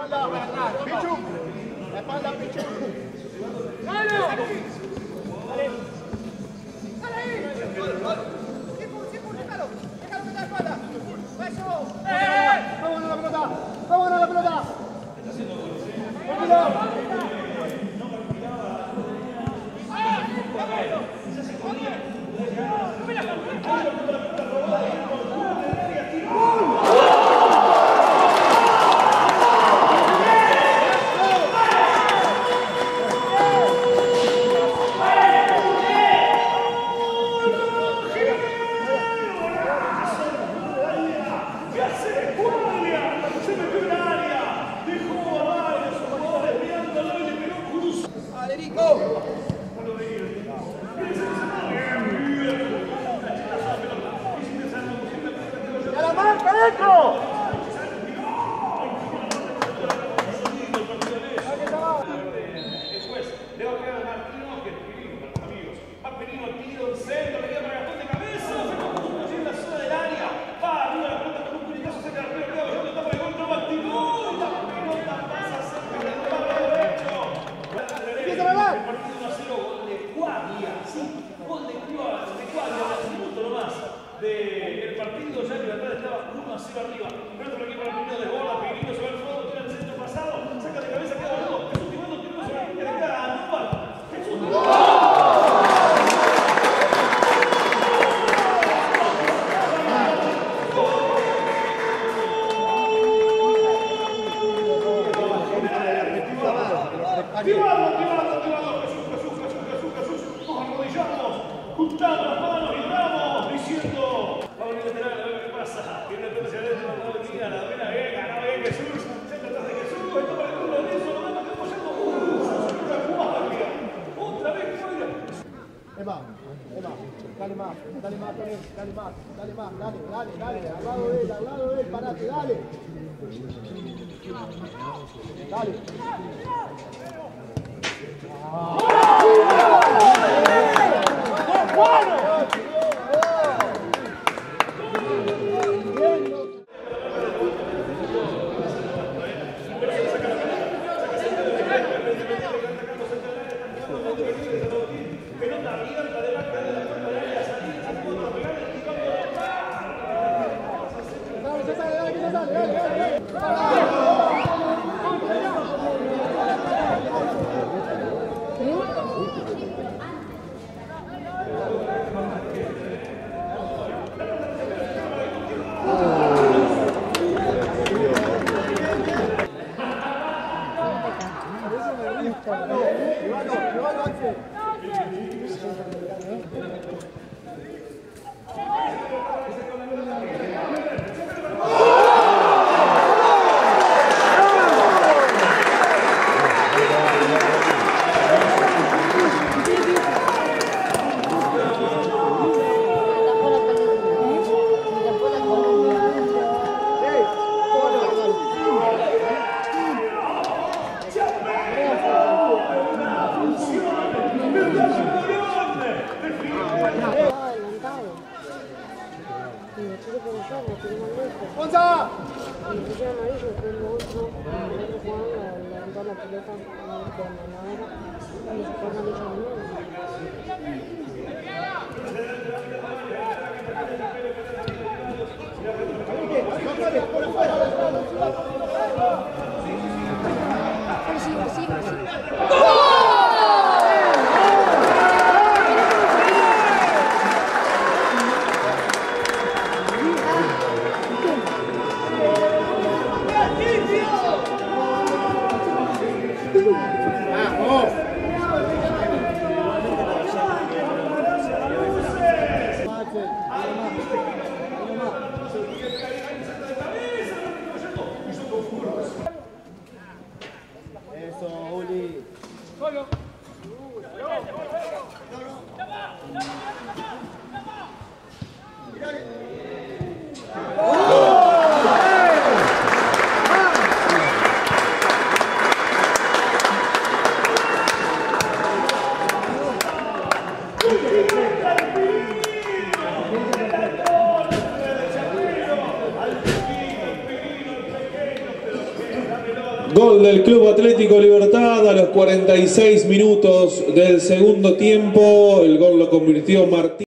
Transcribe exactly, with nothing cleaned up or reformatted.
Pichu. La espalda, Pichu. ¡Dale! ¡Dale! ¡Dale ahí! ¡Cipu, Cipu, déjalo! ¡Déjalo que te da espalda! ¡Eso! ¡Eh! ¡Vámonos a la pelota! ¡Vámonos a la pelota! del partido, ya que la tarde estaba uno a cero arriba. Nuestro equipo argentino desborda, Pirino se va al fondo, tira el centro pasado, saca de cabeza, queda uno. Jesús Timando, Timando se va a de cara, Aníbal. Jesús Activado, activado, activado, Jesús, Jesús, Jesús, Jesús, Jesús, nos arrodillamos, juntamos las manos y vamos diciendo, vamos a lateral, a ver qué pasa, tiene el hacia adentro, no le mira, la vena, venga, no ve Jesús, centro atrás de Jesús, esto para el culo de eso, no me quedamos apoyando, otra cuadra, otra vez fuera. Emma, Emma, dale más, dale más, Tonel, dale más, dale más, dale, dale, dale, al lado de él, al lado de él, parate, dale. Dale. Al pequeño, pequeño, pequeño, pero que la pelota Gol del Club Atlético Libertad a los cuarenta y seis minutos del segundo tiempo. El gol lo convirtió Martín.